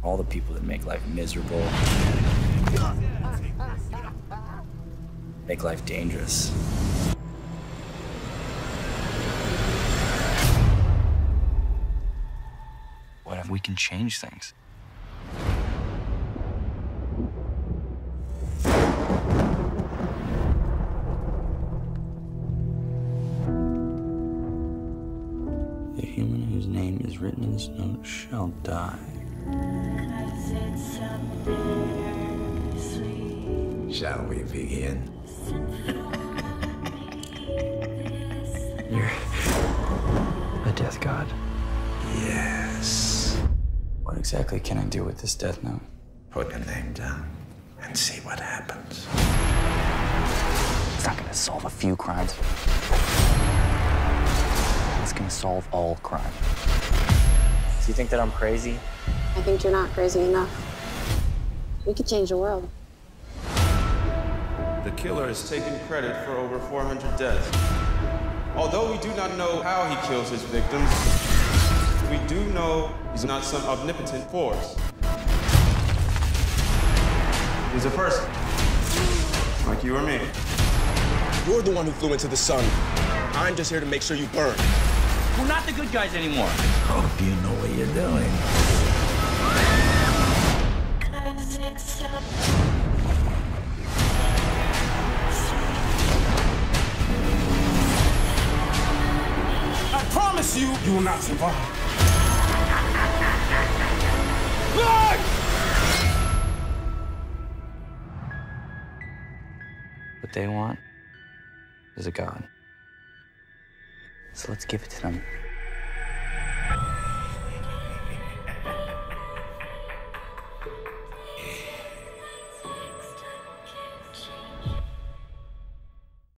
all the people that make life miserable, make life dangerous. What if we can change things? The human whose name is written in this note shall die. Shall we begin? You're a death god. Yes. What exactly can I do with this death note? Put a name down and see what happens. It's not gonna solve a few crimes. It's gonna solve all crime. Do you think that I'm crazy? I think you're not crazy enough. We could change the world. The killer has taken credit for over 400 deaths. Although we do not know how he kills his victims, we do know he's not some omnipotent force. He's a person, like you or me. You're the one who flew into the sun. I'm just here to make sure you burn. We're not the good guys anymore. Hope you know what you're doing. I promise you, you will not survive. What they want is a god. So let's give it to them.